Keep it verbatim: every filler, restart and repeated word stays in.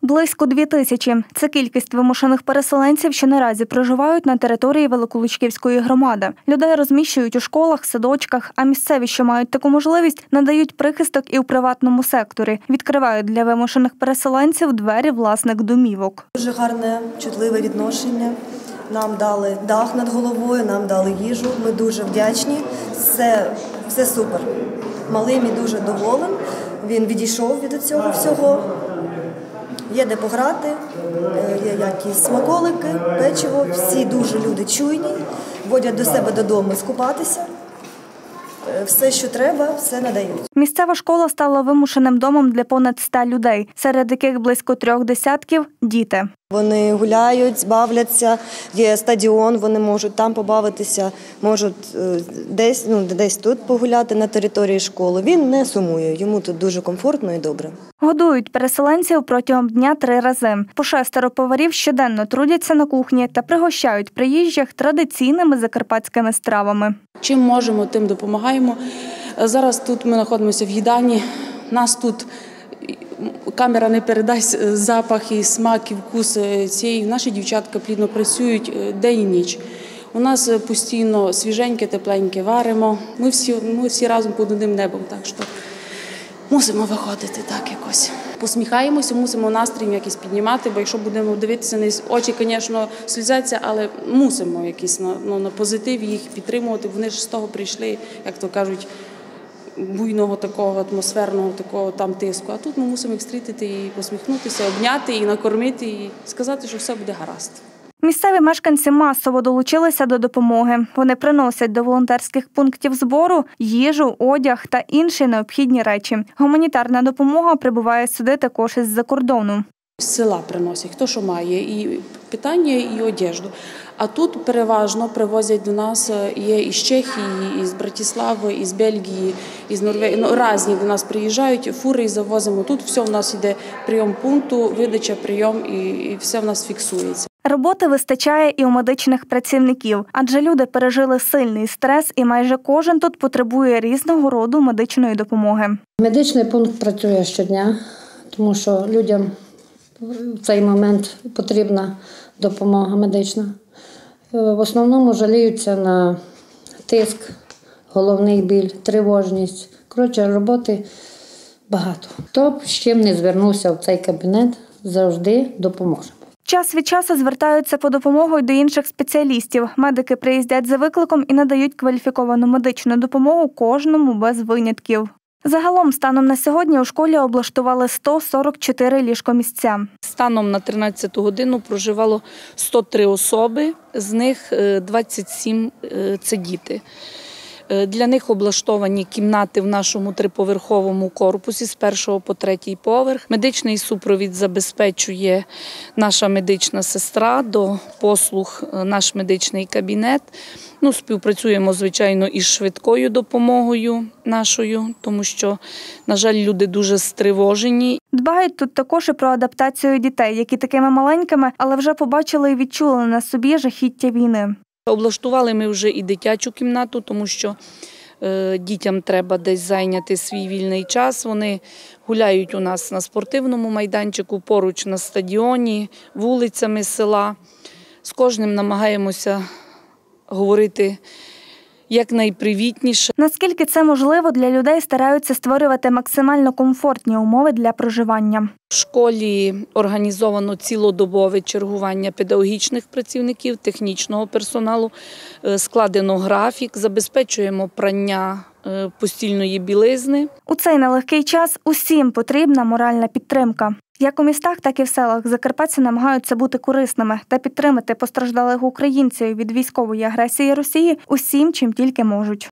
Близько дві тисячі – це кількість вимушених переселенців, що наразі проживають на території Великолучківської громади. Людей розміщують у школах, садочках, а місцеві, що мають таку можливість, надають прихисток і у приватному секторі. Відкривають для вимушених переселенців двері власних домівок. Дуже гарне, чутливе відношення. Нам дали дах над головою, нам дали їжу. Ми дуже вдячні. Все, все супер. Малий мій дуже доволен. Він відійшов від цього всього. Є де пограти, є якісь смаколики, печиво. Всі дуже люди чуйні, водять до себе додому скупатися. Все, що треба, все надають. Місцева школа стала вимушеним домом для понад ста людей, серед яких близько трьох десятків – діти. Вони гуляють, бавляться, є стадіон, вони можуть там побавитися, можуть десь, ну, десь тут погуляти на території школи. Він не сумує, йому тут дуже комфортно і добре. Годують переселенців протягом дня три рази. По шестеро поварів щоденно трудяться на кухні та пригощають приїжджих традиційними закарпатськими стравами. Чим можемо, тим допомагаємо. Зараз тут ми знаходимося в їдальні, нас тут камера не передасть запах і смак, і вкус цієї. Наші дівчатка плідно працюють день і ніч. У нас постійно свіженьке, тепленьке варимо. Ми всі, ми всі разом під одним небом, так що мусимо виходити так якось. Посміхаємося, мусимо настрій якийсь піднімати, бо якщо будемо дивитися на очі, звісно, сльозяться, але мусимо якісь на, ну, на позитиві їх підтримувати. Вони ж з того прийшли, як то кажуть, буйного такого, атмосферного такого там тиску. А тут ми мусимо їх зустріти і посміхнутися, обняти, і накормити, і сказати, що все буде гаразд. Місцеві мешканці масово долучилися до допомоги. Вони приносять до волонтерських пунктів збору їжу, одяг та інші необхідні речі. Гуманітарна допомога прибуває сюди також із-за кордону. З села приносять, хто що має, і питання, і одежду. А тут переважно привозять до нас, є із Чехії, із Братислави, із Бельгії, із Норвегії. Ну, різні до нас приїжджають, фури і завозимо. Тут все в нас йде прийом пункту, видача, прийом і, і все в нас фіксується. Роботи вистачає і у медичних працівників, адже люди пережили сильний стрес і майже кожен тут потребує різного роду медичної допомоги. Медичний пункт працює щодня, тому що людям в цей момент потрібна допомога медична. В основному жаліються на тиск, головний біль, тривожність. Коротше, роботи багато. Хто б з чим не звернувся в цей кабінет, завжди допоможемо. Час від часу звертаються по допомогу й до інших спеціалістів. Медики приїздять за викликом і надають кваліфіковану медичну допомогу кожному без винятків. Загалом, станом на сьогодні, у школі облаштували сто сорок чотири ліжкомісця. Станом на тринадцяту годину проживало сто три особи, з них двадцять сім – це діти. Для них облаштовані кімнати в нашому триповерховому корпусі з першого по третій поверх. Медичний супровід забезпечує наша медична сестра, до послуг наш медичний кабінет. Ну, співпрацюємо, звичайно, із швидкою допомогою нашою, тому що, на жаль, люди дуже стривожені. Дбають тут також і про адаптацію дітей, які такими маленькими, але вже побачили і відчули на собі жахіття війни. Облаштували ми вже і дитячу кімнату, тому що е, дітям треба десь зайняти свій вільний час. Вони гуляють у нас на спортивному майданчику, поруч на стадіоні, вулицями села. З кожним намагаємося говорити якнайпривітніше. Наскільки це можливо, для людей стараються створювати максимально комфортні умови для проживання. В школі організовано цілодобове чергування педагогічних працівників, технічного персоналу, складено графік, забезпечуємо прання постільної білизни. У цей нелегкий час усім потрібна моральна підтримка. Як у містах, так і в селах закарпатці намагаються бути корисними та підтримати постраждалих українців від військової агресії Росії усім, чим тільки можуть.